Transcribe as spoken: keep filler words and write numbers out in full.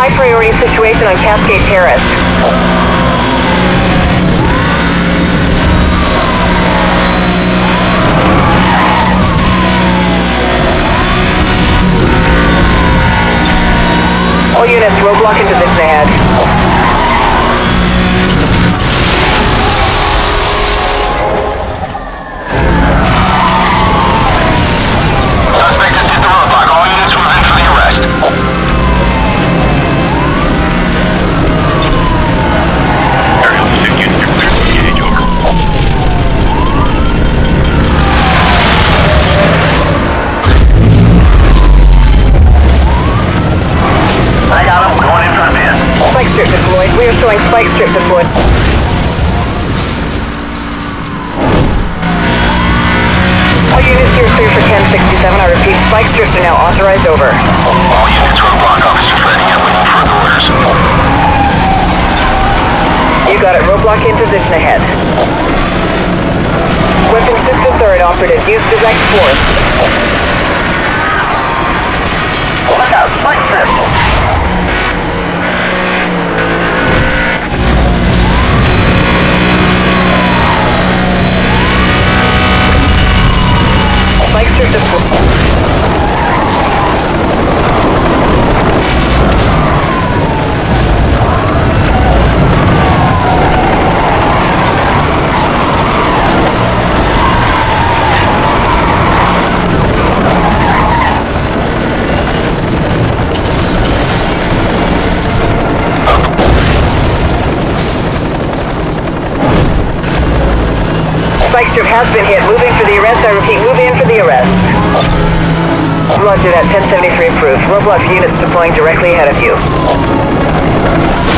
high priority situation on Cascade Terrace. All units, roadblock into position ahead. Suspect has hit the roadblock. All units move in for the arrest. Aerial pursuit units are cleared to engage. Over. I got him. Going in front of him. Spike strip deployed. We are showing spike strip deployed. All units, you're clear for ten sixty-seven. I repeat, spike strips are now authorized. Over. All units, roadblock officers ready and waiting for the orders. You got it. Roadblock in position ahead. Weapon systems are inoperative. Use direct force. Look out, spike strip. Spike strip deployed. Spike strip has been hit. Moving for the arrest. I repeat, move in for the arrest. Roger that. ten seventy-three approved. Roadblock units deploying directly ahead of you.